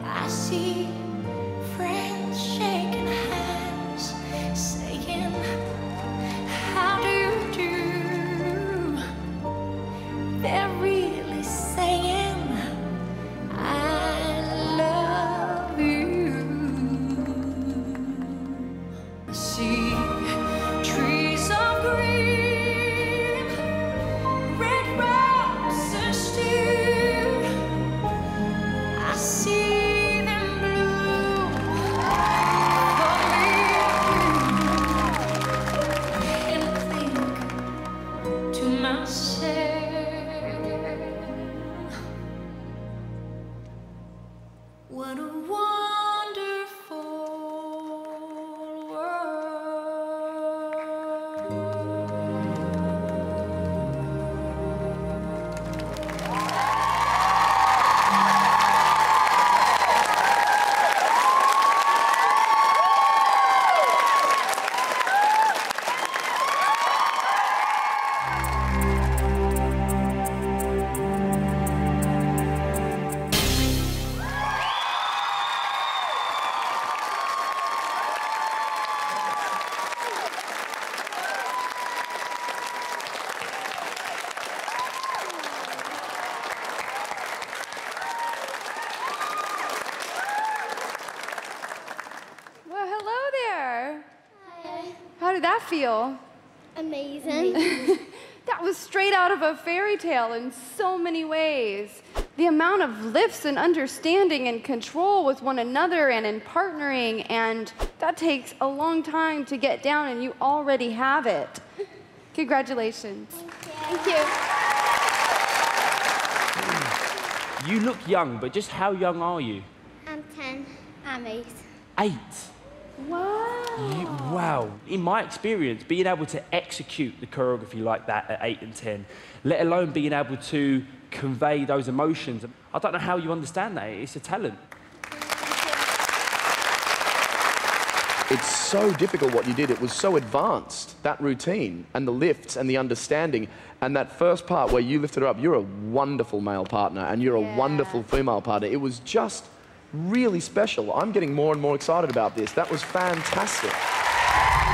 I see friends shaking hands, saying, how do you do? They're really saying, I love you. I see trees of green, red roses too. I see them bloom for me and think to myself, what a wonderful Well, hello there. Hi. How did that feel? Amazing. That was straight out of a fairy tale in so many ways. The amount of lifts and understanding and control with one another and in partnering, and that takes a long time to get down, and you already have it. Congratulations. Thank you. You look young, but just how young are you? I'm 10. I'm 8. 8. Wow. Wow. In my experience, being able to execute the choreography like that at 8 and 10, let alone being able to convey those emotions, I don't know how you understand that. It's a talent. It's so difficult what you did. It was so advanced, that routine, and the lifts and the understanding. And that first part where you lifted her up, you're a wonderful male partner and you're a wonderful female partner. It was just really special. I'm getting more and more excited about this. That was fantastic.